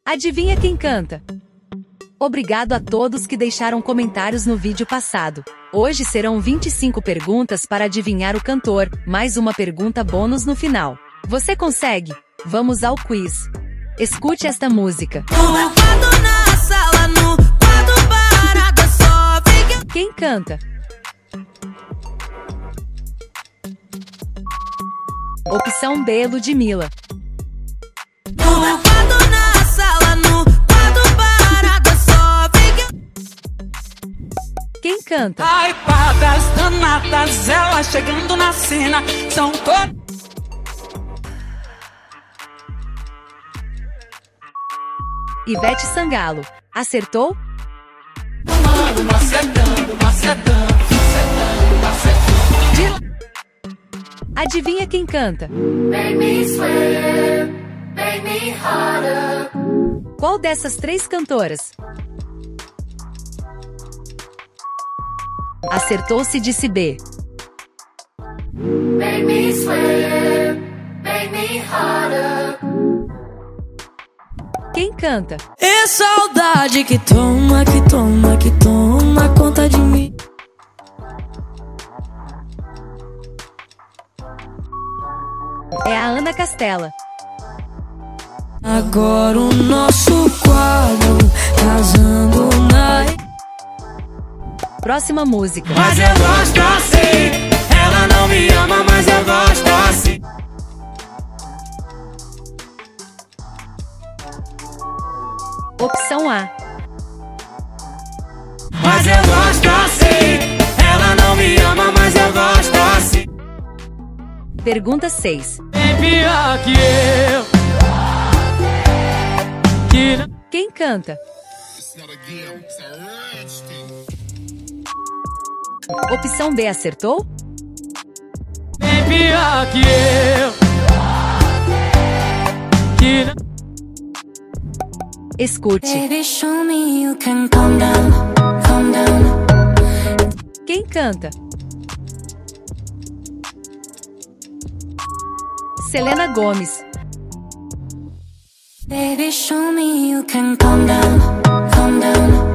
Adivinha quem canta? Obrigado a todos que deixaram comentários no vídeo passado. Hoje serão 25 perguntas para adivinhar o cantor, mais uma pergunta bônus no final. Você consegue? Vamos ao quiz. Escute esta música. Quem canta? Opção B, Ludmilla. Quem canta? Ai, padas danadas, ela chegando na cena, são todas. Ivete Sangalo. Acertou? Adivinha quem canta? Qual dessas três cantoras? Acertou-se, disse B. Quem canta? É saudade que toma, que toma, que toma conta de mim. É a Ana Castela. Agora o nosso quadro casando na... Próxima música. Mas eu gosto assim. Ela não me ama, mas eu gosto assim. Opção A. Mas eu gosto assim. Ela não me ama, mas eu gosto assim. Pergunta 6. Bem pior que eu. Quem canta? Opção B, acertou? Bem pior que eu. Escute. Baby, show me you can calm down, calm down. Quem canta? Selena Gomez. Baby, show me you can calm down, calm down.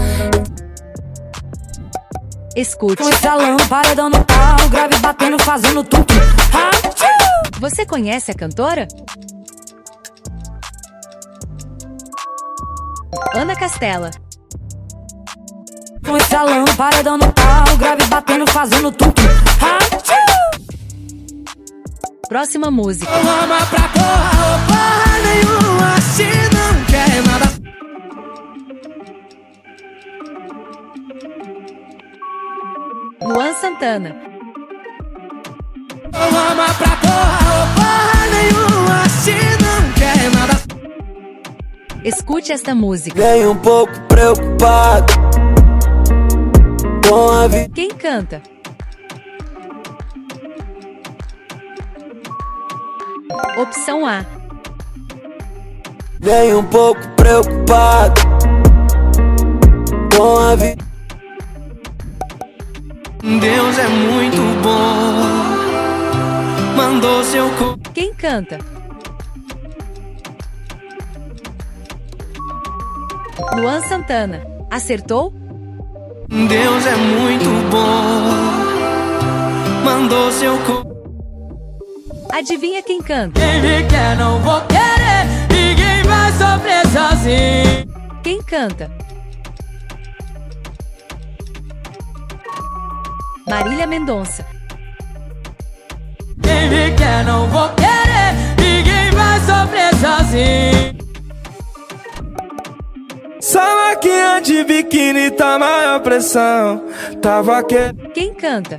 Escute. Com essa lâmpada no carro, grave batendo, fazendo tudo. Você conhece a cantora? Ana Castela. Com essa lâmpada no carro, grave batendo, fazendo tudo. Próxima música. Ama pra porra nenhuma, se não quer nada. Luan Santana. Ama pra porra nenhuma, se não quer nada. Escute esta música. Vem um pouco preocupado com a vida. Quem canta? Opção A. Vem um pouco preocupado com a vida. Deus é muito bom, mandou seu corpo. Quem canta? Luan Santana. Acertou? Deus é muito bom, mandou seu corpo. Adivinha quem canta? Quem me quer não vou querer, ninguém vai sofrer sozinho. Quem canta? Marília Mendonça. Quem me quer não vou querer, ninguém vai sofrer sozinho. Salaquinha de biquíni tá maior pressão. Tava que... Quem canta?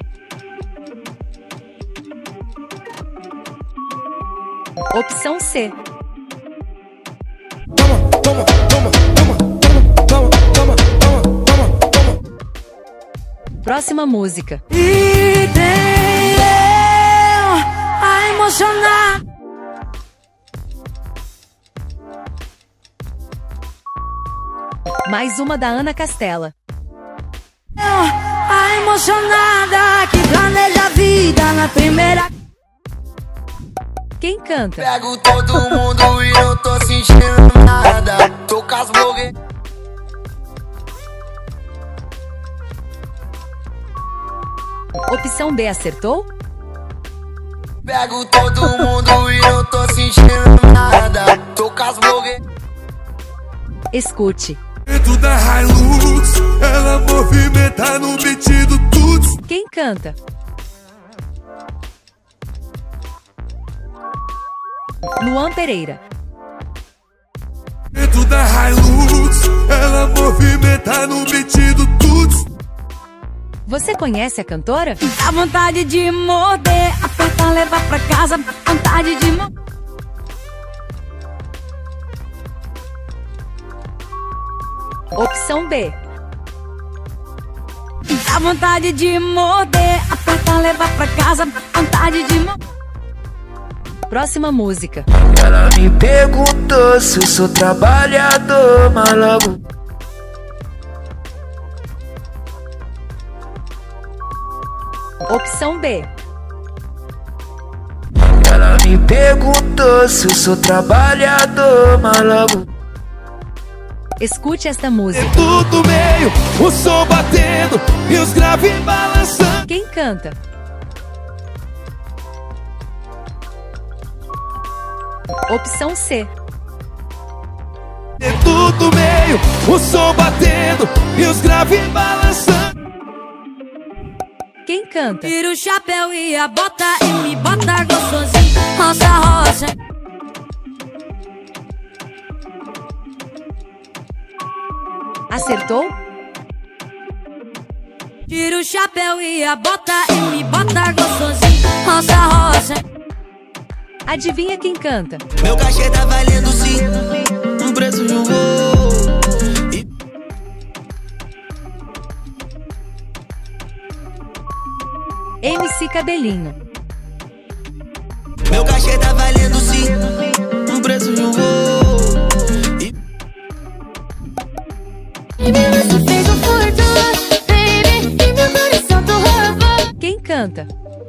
Opção C. Próxima música. E tem eu a emocionar. Mais uma da Ana Castela. A emocionada que planeja a vida na primeira. Quem canta? Pego todo mundo e não tô sentindo nada. Opção B acertou? Pego todo mundo e não tô sentindo nada. Tô com as blogueiras. Escute. Dentro da Hilux, ela movimenta no beat do tudo. Quem canta? Luan Pereira. Dentro da Hilux, ela movimenta no beat do tudo. Você conhece a cantora? Dá vontade de morder, apertar, levar pra casa. Vontade de morder. Opção B. Dá vontade de morder, apertar, levar pra casa. Vontade de morder. Próxima música. Ela me perguntou se eu sou trabalhador, mas logo Opção B. ela me perguntou se eu sou trabalhador, mas logo Escute esta música. Tudo meio, o som batendo e os graves balançando. Quem canta? Opção C. Tudo meio, o som batendo e os graves balançando. Quem canta? Tira o chapéu e a bota e me bota gostosinho. Roça, roça. Acertou? Tira o chapéu e a bota e me bota gostosinho. Roça, roça. Adivinha quem canta? meu cachê tá valendo sim um preço de um voo. MC Cabelinho. Meu cachê tá valendo sim um preço de um voo. Você fez um furto, baby, e meu coração tu roubou. Quem canta?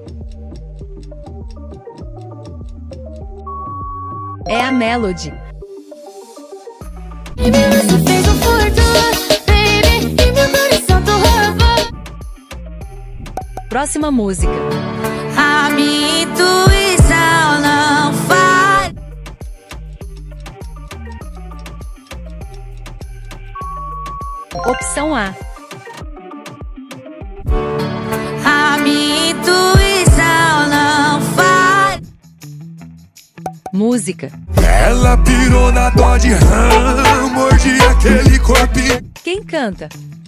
É a Melody. Você fez um furto, baby, e meu coração tu roubou. Próxima música. A minha intuição não falha. Opção A. A minha intuição não falha. Música. Ela pirou na Dodge Ram, morde aquele corpinho. Quem canta?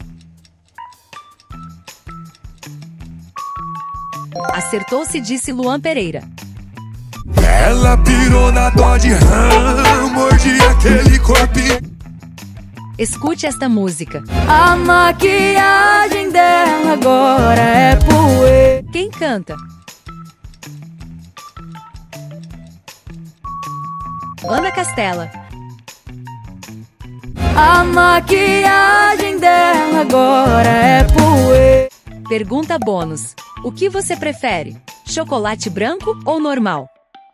Acertou-se, disse Luan Pereira. Ela pirou na Dodge Ram, morde aquele corpinho. Escute esta música. A maquiagem dela agora é poeira. Quem canta? Ana Castela. A maquiagem dela agora é poeira. Pergunta bônus. O que você prefere? Chocolate branco ou normal?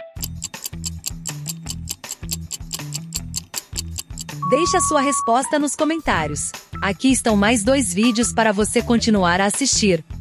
Deixe a sua resposta nos comentários. Aqui estão mais 2 vídeos para você continuar a assistir.